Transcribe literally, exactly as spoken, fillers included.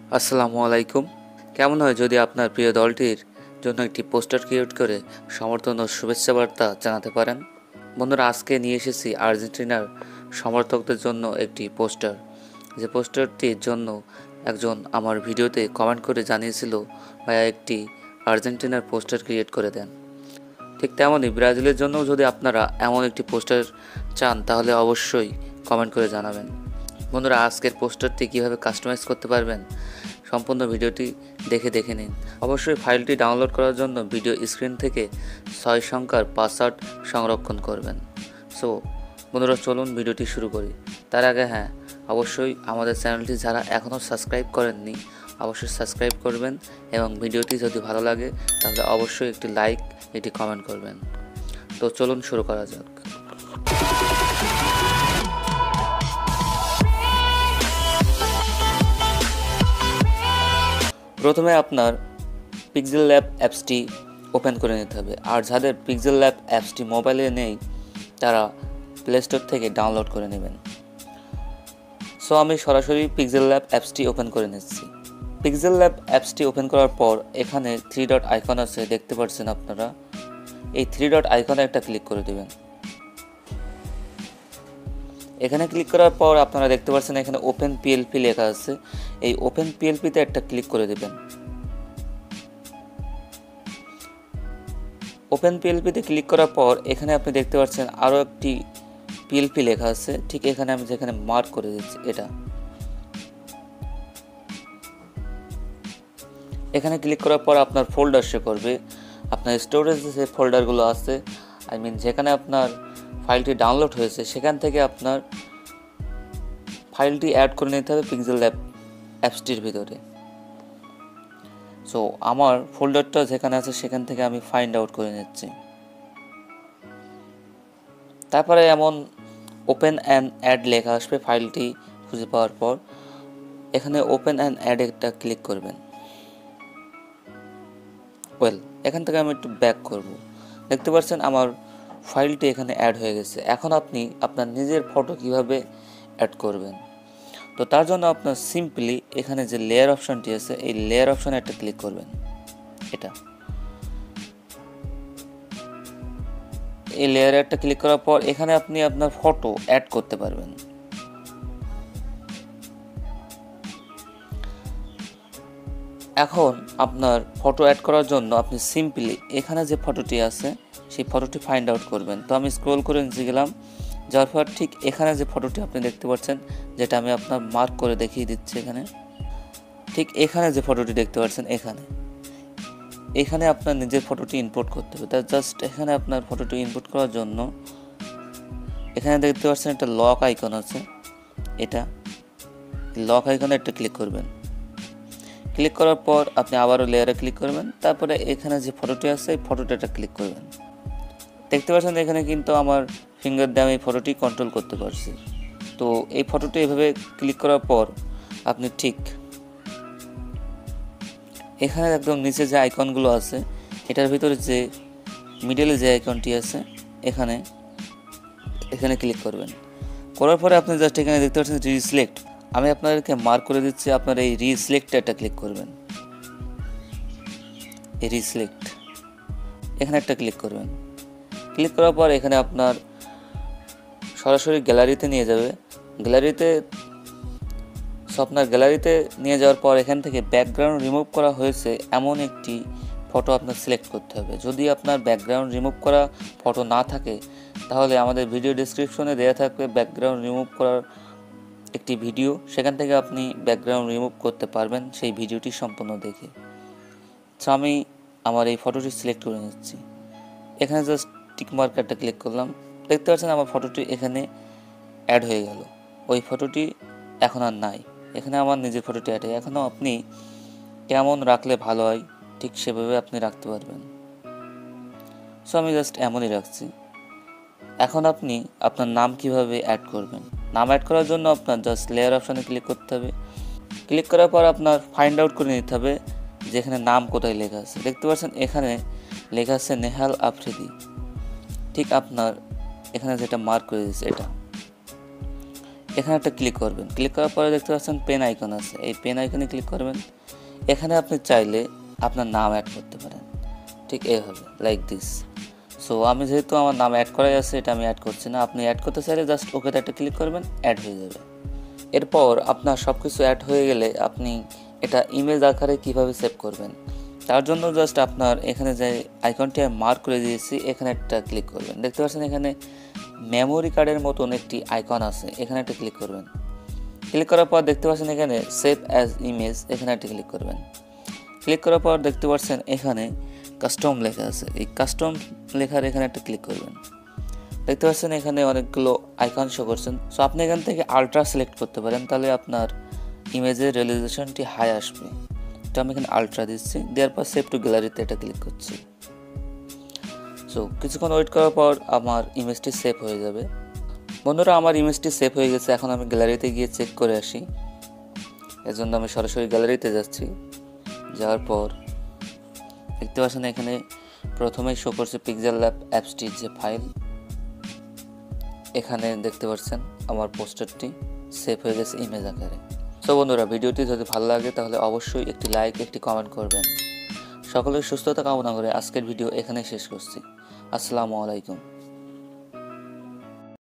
আসসালামু আলাইকুম। কেমন হয় যদি আপনার প্রিয় দলটির জন্য একটি পোস্টার ক্রিয়েট করে সমর্থন ও শুভেচ্ছা বার্তা জানাতে পারেন? বন্ধুরা, আজকে নিয়ে এসেছি আর্জেন্টিনার সমর্থকদের জন্য একটি পোস্টার, যে পোস্টারটির জন্য একজন আমার ভিডিওতে কমেন্ট করে জানিয়েছিল, ভাইয়া একটি আর্জেন্টিনার পোস্টার ক্রিয়েট করে দেন। ঠিক তেমনই ব্রাজিলের জন্যও যদি আপনারা এমন একটি পোস্টার চান তাহলে অবশ্যই কমেন্ট করে জানাবেন। বন্ধুরা, আজকের পোস্টারটি কীভাবে কাস্টমাইজ করতে পারবেন সম্পূর্ণ ভিডিওটি দেখে দেখে নিন। অবশ্যই ফাইলটি ডাউনলোড করার জন্য ভিডিও স্ক্রিন থেকে ছয় সংখ্যার পাসওয়ার্ড সংরক্ষণ করবেন। সো বন্ধুরা, চলুন ভিডিওটি শুরু করি। তার আগে হ্যাঁ, অবশ্যই আমাদের চ্যানেলটি যারা এখনও সাবস্ক্রাইব করেননি অবশ্যই সাবস্ক্রাইব করবেন, এবং ভিডিওটি যদি ভালো লাগে তাহলে অবশ্যই একটি লাইক একটি কমেন্ট করবেন। তো চলুন শুরু করা যাক। প্রথমে আপনার পিক্সেলল্যাব অ্যাপসটি ওপেন করে নিতে হবে, আর যাদের পিক্সেলল্যাব অ্যাপসটি মোবাইলে নেই তারা প্লে স্টোর থেকে ডাউনলোড করে নেবেন। সো আমি সরাসরি পিক্সেলল্যাব অ্যাপসটি ওপেন করে নিচ্ছি। পিক্সেলল্যাব অ্যাপসটি ওপেন করার পর এখানে থ্রি ডট আইকন আছে, দেখতে পাচ্ছেন আপনারা। এই থ্রি ডট আইকনে একটা ক্লিক করে দেবেন। এখানে ক্লিক করার পর আপনারা দেখতে পাচ্ছেন এখানে ওপেন পিএলপি লেখা আছে। এই ওপেন পিএলপিতে একটা ক্লিক করে দেবেন। ওপেন পিএলপিতে ক্লিক করার পর এখানে আপনি দেখতে পাচ্ছেন আরও একটি পিএলপি লেখা আছে, ঠিক এখানে আমি যেখানে মার্ক করে দিচ্ছি এটা। এখানে ক্লিক করার পর আপনার ফোল্ডার শো করবে। আপনার স্টোরেজে যে ফোল্ডারগুলো আছে, আই মিন যেখানে আপনার ফাইলটি ডাউনলোড হয়েছে, সেখান থেকে আপনার ফাইলটি অ্যাড করে নিতে হবে পিক্সেলল্যাব অ্যাপসটির ভিতরে। সো আমার ফোল্ডারটা যেখানে আছে সেখান থেকে আমি ফাইন্ড আউট করে নিচ্ছি। তারপরে এমন ওপেন অ্যান্ড অ্যাড লেখা আসবে ফাইলটি খুঁজে পাওয়ার পর। এখানে ওপেন অ্যান্ড অ্যাড একটা ক্লিক করবেন। ওয়েল, এখান থেকে আমি একটু ব্যাক করব। দেখতে পাচ্ছেন আমার ফাইলটি এখানে অ্যাড হয়ে গেছে। এখন আপনি আপনার নিজের ফটো কিভাবে অ্যাড করবেন, তো তার জন্য আপনার সিম্পলি এখানে যে লেয়ার অপশনটি আছে এই লেয়ার অপশনে একটা ক্লিক করবেন। এটা এই লেয়ারে একটা ক্লিক করার পর এখানে আপনি আপনার ফটো অ্যাড করতে পারবেন। এখন আপনার ফটো অ্যাড করার জন্য আপনি সিম্পলি এখানে যে ফটোটি আছে সেই ফটোটি ফাইন্ড আউট করবেন। তো আমি স্ক্রল করে নিচে গেলাম, যাওয়ার পর ঠিক এখানে যে ফটোটি আপনি দেখতে পাচ্ছেন, যেটা আমি আপনার মার্ক করে দেখিয়ে দিচ্ছি, এখানে ঠিক এখানে যে ফটোটি দেখতে পাচ্ছেন, এখানে এখানে আপনার নিজের ফটোটি ইনপুট করতে হবে। তা জাস্ট এখানে আপনার ফটোটি ইনপুট করার জন্য এখানে দেখতে পাচ্ছেন একটা লক আইকন আছে, এটা লক আইকনে একটা ক্লিক করবেন। ক্লিক করার পর আপনি আবারও লেয়ারে ক্লিক করবেন। তারপরে এখানে যে ফটোটি আছে এই ফটোটা ক্লিক করবেন। দেখতে পাচ্ছেন এখানে কিন্তু আমার ফিঙ্গার দিয়ে আমি ফটোটি কন্ট্রোল করতে পারছি। তো এই ফটোটি এভাবে ক্লিক করার পর আপনি ঠিক এখানে একদম নিচে যে আইকনগুলো আছে এটার ভিতরে যে মিডলে যে আইকনটি আছে এখানে এখানে ক্লিক করবেন। করার পরে আপনি জাস্ট এখানে দেখতে পাচ্ছেন রিসিলেক্ট। আমি আপনাদেরকে মার্ক করে দিচ্ছি, আপনারা এই রিসিলেক্টে একটা ক্লিক করবেন। এই রিসিলেক্ট এখানে একটা ক্লিক করবেন। ক্লিক করার পর এখানে আপনার সরাসরি গ্যালারিতে নিয়ে যাবে। গ্যালারিতে আপনার গ্যালারিতে নিয়ে যাওয়ার পর এখান থেকে ব্যাকগ্রাউন্ড রিমুভ করা হয়েছে এমন একটি ফটো আপনার সিলেক্ট করতে হবে। যদি আপনার ব্যাকগ্রাউন্ড রিমুভ করা ফটো না থাকে তাহলে আমাদের ভিডিও ডেসক্রিপশনে দেওয়া থাকবে ব্যাকগ্রাউন্ড রিমুভ করার একটি ভিডিও, সেখান থেকে আপনি ব্যাকগ্রাউন্ড রিমুভ করতে পারবেন সেই ভিডিওটি সম্পূর্ণ দেখে। সো আমি আমার এই ফটোটি সিলেক্ট করে নিচ্ছি। এখানে জাস্ট টিক মার্ক একটা ক্লিক করলাম। দেখতে পাচ্ছেন আমার ফটোটি এখানে অ্যাড হয়ে গেল। ওই ফটোটি এখন আর নাই, এখানে আমার নিজের ফটোটি অ্যাড হয়। এখনও আপনি কেমন রাখলে ভালো হয় ঠিক সেভাবে আপনি রাখতে পারবেন। সো আমি জাস্ট এমনই রাখছি। এখন আপনি আপনার নাম কিভাবে অ্যাড করবেন, নাম অ্যাড করার জন্য আপনার জাস্ট লেয়ার অপশানে ক্লিক করতে হবে। ক্লিক করার পর আপনার ফাইন্ড আউট করে নিতে হবে যেখানে নাম কোথায় লেখা আছে। দেখতে পাচ্ছেন এখানে লেখা আছে নেহাল আফ্রিদি। ঠিক আপনার এখানে যেটা মার্ক করে দিয়েছে এটা এখানে একটা ক্লিক করবেন। ক্লিক করার পরে দেখতে পাচ্ছেন পেন আইকন আছে, এই পেন আইকনে ক্লিক করবেন। এখানে আপনি চাইলে আপনার নাম অ্যাড করতে পারেন, ঠিক এইভাবে, লাইক দিস। সো আমি যেহেতু আমার নাম অ্যাড করাই আছে, এটা আমি অ্যাড করছি না। আপনি অ্যাড করতে চাইলে জাস্ট ওকেতে একটা ক্লিক করবেন, অ্যাড হয়ে যাবে। এরপর আপনার সব কিছু অ্যাড হয়ে গেলে আপনি এটা ইমেজ আকারে কিভাবে সেভ করবেন, তার জন্য জাস্ট আপনার এখানে যে আইকনটি আমি মার্ক করে দিয়েছি, এখানে একটা ক্লিক করবেন। দেখতে পাচ্ছেন এখানে মেমোরি কার্ডের মতন একটি আইকন আছে, এখানে একটা ক্লিক করবেন। ক্লিক করার পর দেখতে পাচ্ছেন এখানে সেভ অ্যাজ ইমেজ, এখানে একটা ক্লিক করবেন। ক্লিক করার পর দেখতে পাচ্ছেন এখানে কাস্টম লেখা আছে, এই কাস্টম লেখার এখানে একটা ক্লিক করবেন। দেখতে পাচ্ছেন এখানে অনেকগুলো আইকন শো করছেন। সো আপনি এখান থেকে আলট্রা সিলেক্ট করতে পারেন, তাহলে আপনার ইমেজের রেজোলিউশনটি হাই আসবে। তো আমি এখানে আলট্রা দিচ্ছি, দেওয়ার পর সেভ টু গ্যালারিতে এটা ক্লিক করছি। সো কিছুক্ষণ ওয়েট করার পর আমার ইমেজটি সেভ হয়ে যাবে। বন্ধুরা, আমার ইমেজটি সেভ হয়ে গেছে। এখন আমি গ্যালারিতে গিয়ে চেক করে আসি, এজন্য আমি সরাসরি গ্যালারিতে যাচ্ছি। যাওয়ার পর দেখতে পাচ্ছেন এখানে প্রথমেই শো করছে পিক্সেলল্যাব অ্যাপসটির যে ফাইল, এখানে দেখতে পাচ্ছেন আমার পোস্টারটি সেভ হয়ে গেছে ইমেজ আকারে। সো বন্ধুরা, ভিডিওটি যদি ভালো লাগে তাহলে অবশ্যই একটি লাইক, একটি কমেন্ট করবেন। সকলের সুস্থতা কামনা করে আজকের ভিডিও এখানেই শেষ করছি। আসসালামু আলাইকুম।